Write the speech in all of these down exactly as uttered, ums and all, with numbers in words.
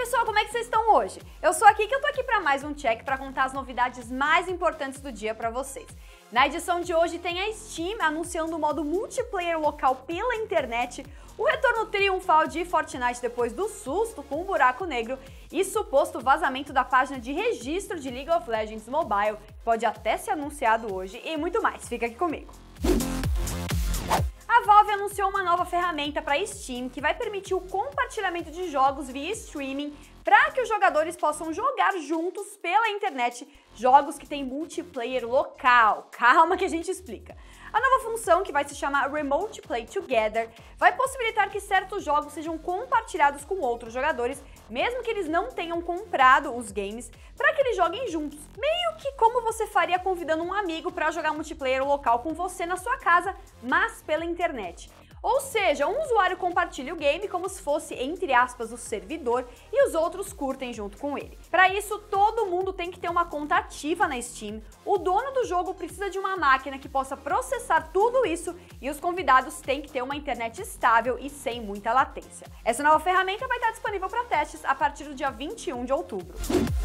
pessoal, como é que vocês estão hoje? Eu sou a Kika, eu tô aqui para mais um check para contar as novidades mais importantes do dia para vocês. Na edição de hoje tem a Steam anunciando o modo multiplayer local pela internet, o retorno triunfal de Fortnite depois do susto com o buraco negro e suposto vazamento da página de registro de League of Legends Mobile, pode até ser anunciado hoje, e muito mais. Fica aqui comigo. A Valve anunciou uma nova ferramenta para Steam que vai permitir o compartilhamento de jogos via streaming para que os jogadores possam jogar juntos pela internet jogos que têm multiplayer local. Calma que a gente explica. A nova função, que vai se chamar Remote Play Together, vai possibilitar que certos jogos sejam compartilhados com outros jogadores, mesmo que eles não tenham comprado os games, para que eles joguem juntos. Meio que como você faria convidando um amigo para jogar multiplayer local com você na sua casa, mas pela internet. Ou seja, um usuário compartilha o game como se fosse, entre aspas, o servidor e os outros curtem junto com ele. Para isso, todo mundo tem que ter uma conta ativa na Steam, o dono do jogo precisa de uma máquina que possa processar tudo isso e os convidados têm que ter uma internet estável e sem muita latência. Essa nova ferramenta vai estar disponível para testes a partir do dia vinte e um de outubro.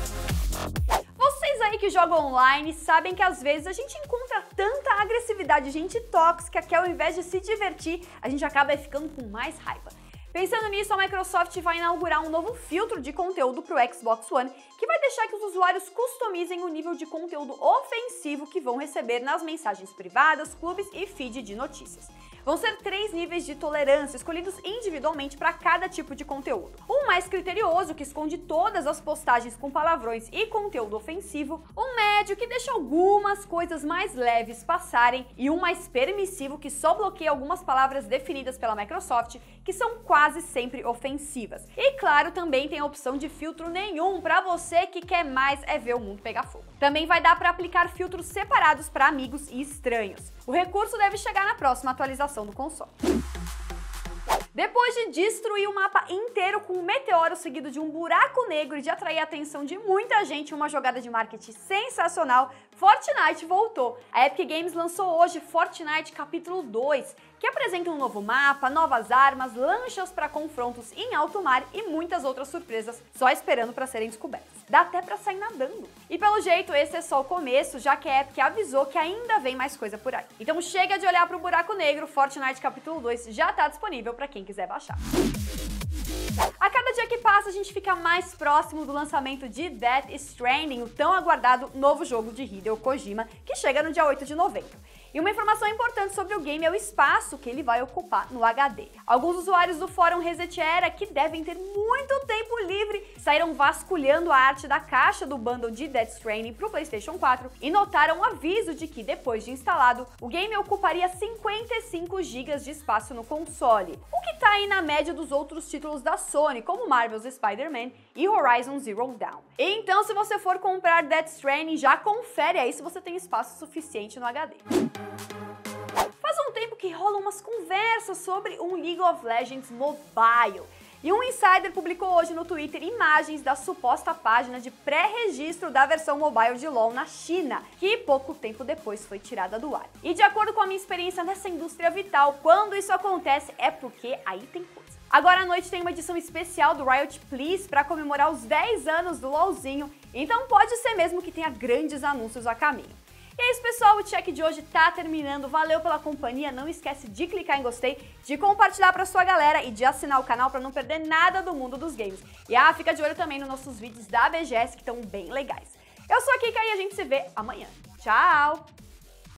Vocês aí que jogam online sabem que às vezes a gente encontra tanta agressividade, gente tóxica, que ao invés de se divertir, a gente acaba ficando com mais raiva. Pensando nisso, a Microsoft vai inaugurar um novo filtro de conteúdo para o Xbox One, que vai deixar que os usuários customizem o nível de conteúdo ofensivo que vão receber nas mensagens privadas, clubes e feed de notícias. Vão ser três níveis de tolerância escolhidos individualmente para cada tipo de conteúdo. Um mais criterioso, que esconde todas as postagens com palavrões e conteúdo ofensivo, um médio, que deixa algumas coisas mais leves passarem, e um mais permissivo, que só bloqueia algumas palavras definidas pela Microsoft, que são quase sempre ofensivas. E claro, também tem a opção de filtro nenhum, para você que quer mais é ver o mundo pegar fogo. Também vai dar para aplicar filtros separados para amigos e estranhos. O recurso deve chegar na próxima atualização do console. Depois de destruir o mapa inteiro com um meteoro seguido de um buraco negro e de atrair a atenção de muita gente em uma jogada de marketing sensacional, Fortnite voltou. A Epic Games lançou hoje Fortnite Capítulo dois, que apresenta um novo mapa, novas armas, lanchas para confrontos em alto mar e muitas outras surpresas só esperando para serem descobertas. Dá até para sair nadando. E pelo jeito esse é só o começo, já que a Epic avisou que ainda vem mais coisa por aí. Então chega de olhar para o buraco negro, Fortnite Capítulo dois já está disponível para quem quiser baixar. A cada dia que passa, a gente fica mais próximo do lançamento de Death Stranding, o tão aguardado novo jogo de Hideo Kojima, que chega no dia oito de novembro. E uma informação importante sobre o game é o espaço que ele vai ocupar no H D. Alguns usuários do fórum ResetEra, que devem ter muito tempo livre, saíram vasculhando a arte da caixa do bundle de Death Stranding para o PlayStation quatro e notaram um aviso de que, depois de instalado, o game ocuparia cinquenta e cinco gigas de espaço no console, o que tá aí na média dos outros títulos da Sony, como Marvel's Spider-Man e Horizon Zero Dawn. Então, se você for comprar Death Stranding, já confere aí se você tem espaço suficiente no H D. Faz um tempo que rolam umas conversas sobre um League of Legends Mobile. E um insider publicou hoje no Twitter imagens da suposta página de pré-registro da versão mobile de LoL na China, que pouco tempo depois foi tirada do ar. E de acordo com a minha experiência nessa indústria vital, quando isso acontece é porque aí tem coisa. Agora à noite tem uma edição especial do Riot Please para comemorar os dez anos do LoLzinho, então pode ser mesmo que tenha grandes anúncios a caminho. E é isso, pessoal, o check de hoje tá terminando. Valeu pela companhia, não esquece de clicar em gostei, de compartilhar pra sua galera e de assinar o canal pra não perder nada do mundo dos games. E ah, fica de olho também nos nossos vídeos da B G S, que estão bem legais. Eu sou a Kika e a gente se vê amanhã. Tchau!